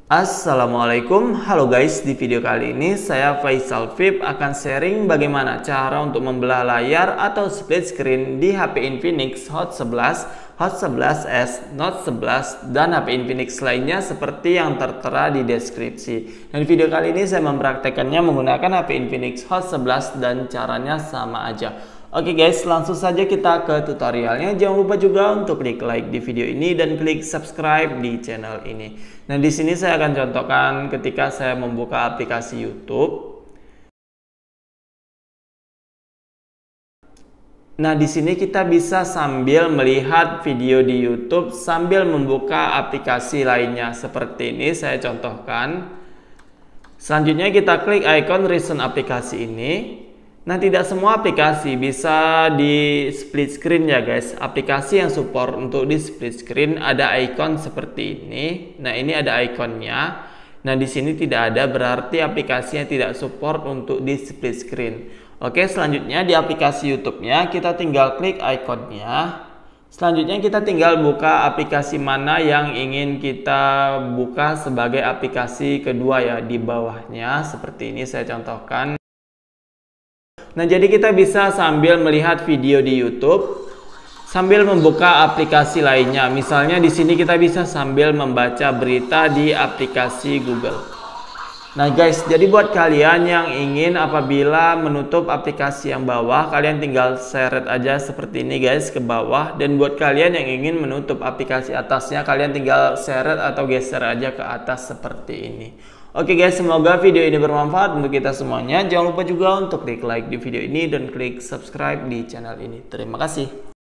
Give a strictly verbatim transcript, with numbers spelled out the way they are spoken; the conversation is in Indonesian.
Assalamualaikum, halo guys. Di video kali ini saya Faisal V I P akan sharing bagaimana cara untuk membelah layar atau split screen di H P Infinix Hot sebelas, Hot sebelas S, Note sebelas, dan H P Infinix lainnya seperti yang tertera di deskripsi. Dan video kali ini saya mempraktekannya menggunakan H P Infinix Hot sebelas dan caranya sama aja. Oke guys, langsung saja kita ke tutorialnya. Jangan lupa juga untuk klik like di video ini dan klik subscribe di channel ini. Nah, di sini saya akan contohkan ketika saya membuka aplikasi YouTube. Nah, di sini kita bisa sambil melihat video di YouTube sambil membuka aplikasi lainnya. Seperti ini saya contohkan. Selanjutnya kita klik icon recent aplikasi ini. Nah, tidak semua aplikasi bisa di split screen ya guys. Aplikasi yang support untuk di split screen ada icon seperti ini. Nah, ini ada ikonnya. Nah, di sini tidak ada, berarti aplikasinya tidak support untuk di split screen. Oke, selanjutnya di aplikasi YouTube-nya kita tinggal klik ikonnya. Selanjutnya kita tinggal buka aplikasi mana yang ingin kita buka sebagai aplikasi kedua ya, di bawahnya. Seperti ini saya contohkan. Nah, jadi kita bisa sambil melihat video di YouTube sambil membuka aplikasi lainnya. Misalnya di sini kita bisa sambil membaca berita di aplikasi Google. Nah guys, jadi buat kalian yang ingin apabila menutup aplikasi yang bawah, kalian tinggal seret aja seperti ini guys ke bawah. Dan buat kalian yang ingin menutup aplikasi atasnya, kalian tinggal seret atau geser aja ke atas seperti ini. Oke guys, semoga video ini bermanfaat untuk kita semuanya. Jangan lupa juga untuk klik like di video ini dan klik subscribe di channel ini. Terima kasih.